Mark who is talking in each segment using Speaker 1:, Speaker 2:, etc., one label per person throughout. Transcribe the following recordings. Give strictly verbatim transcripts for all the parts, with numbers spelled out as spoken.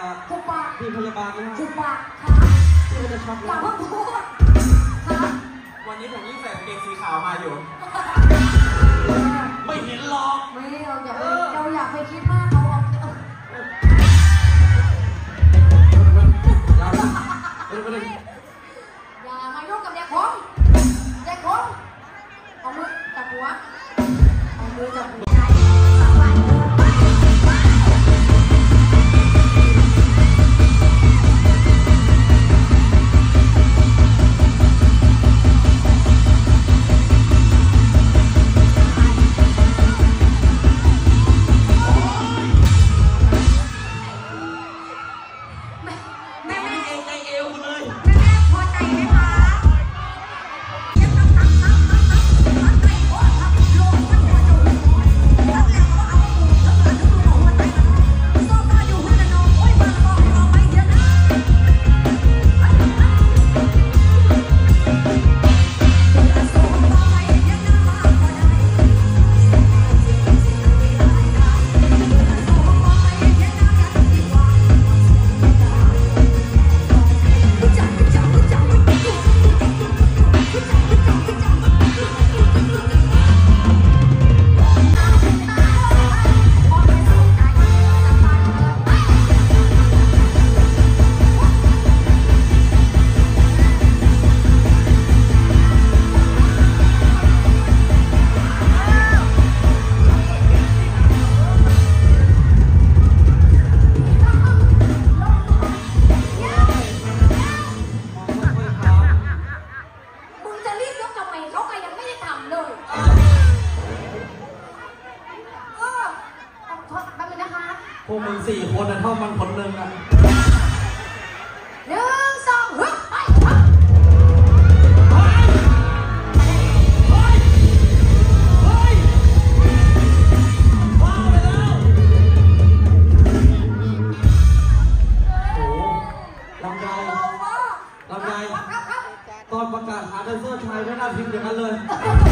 Speaker 1: ทุกปาก
Speaker 2: พี่พยาบาลนะ
Speaker 1: ทุกปากค่ะ
Speaker 2: พี่จะช็อก
Speaker 1: อย่าเพิ่งพูดค่ะ
Speaker 3: วันนี้ผมยิ่งใส่กางเกงสีขาวมาอยู่ไม่เห็นหรอก
Speaker 1: ไม่เราอย่าไปเราอย่าไปคิดมากเขาออกอย่ามายุ่งกับเด็กผมเด็กผมเอามือจับหัวเอามือจับหัว
Speaker 2: พวกมึงสี่คนน่ะเท่ามันคนหนึ่งอ่ะ
Speaker 1: หนึ่งสองฮึบไป
Speaker 2: ว้าวไปแล้วโอ้ลำไยลำไยตอนประกาศหาแดนเซอร์ชายไม่น่าพิมพ์อย่างนั้นเลย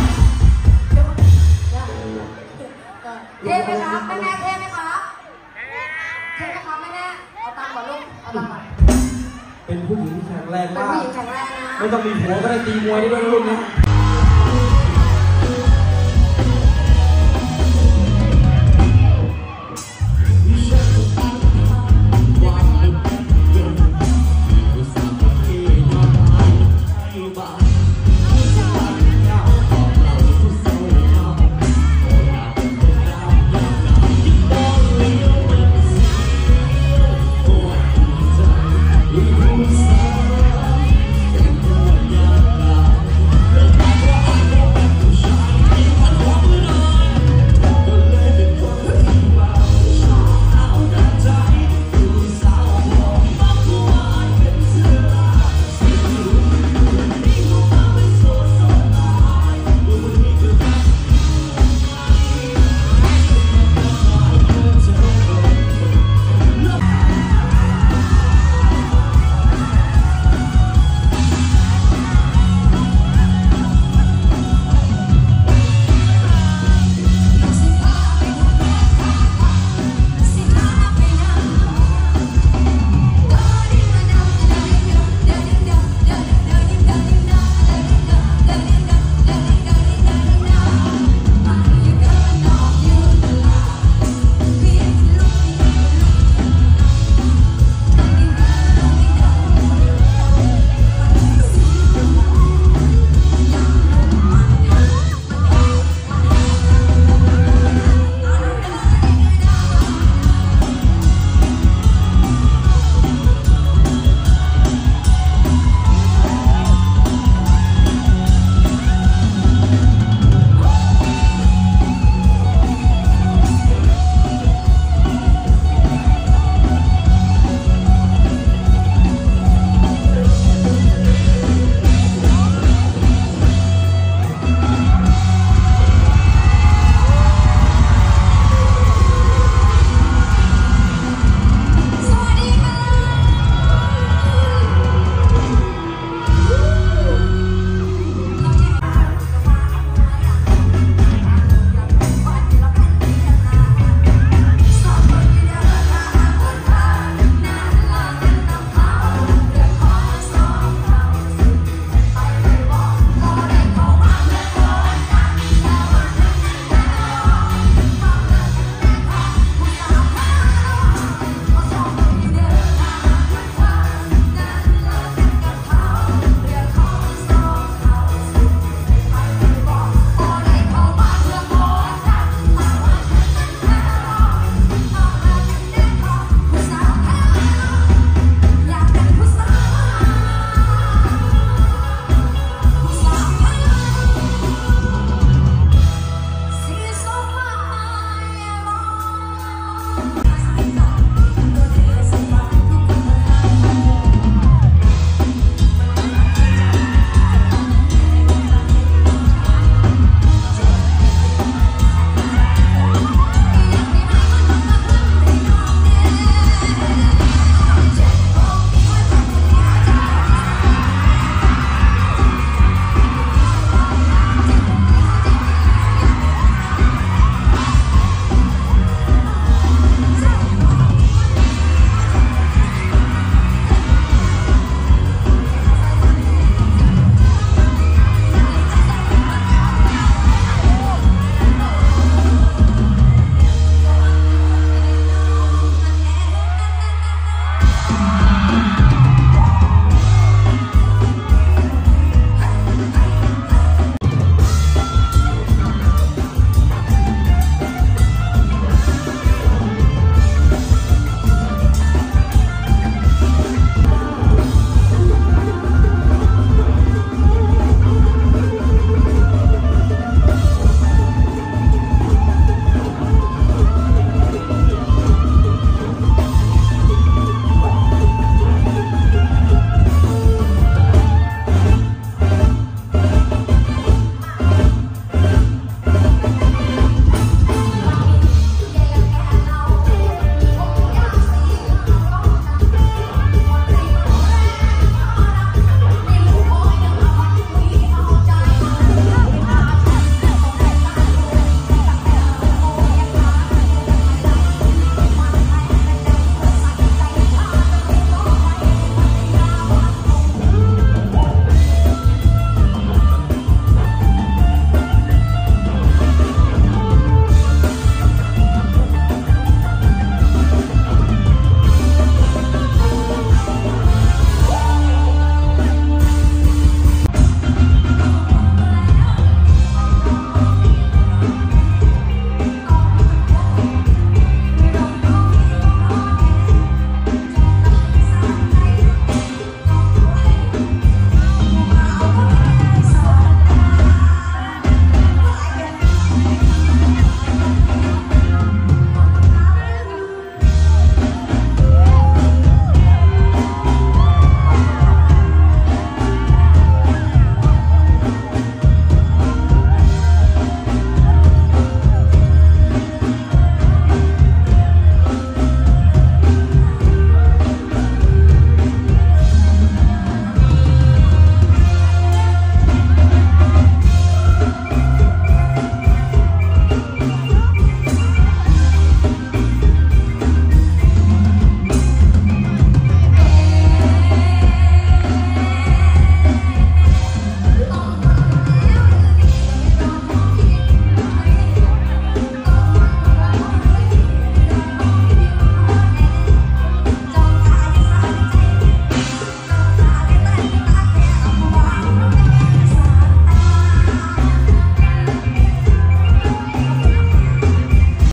Speaker 1: เทไหมครับแม่แม่เทไหมครับเทไหมครับแม่แม่เอาตังค์ก่อนลูกเอาตังค์ก่อน
Speaker 2: เป็นผู้หญิงที่แข็งแรงมาก
Speaker 1: เป็นผู้หญิงแข็งแรงนะ
Speaker 2: ไม่ต้องมีผัวก็ได้ตีมวยได้ด้วยนะลูกนะ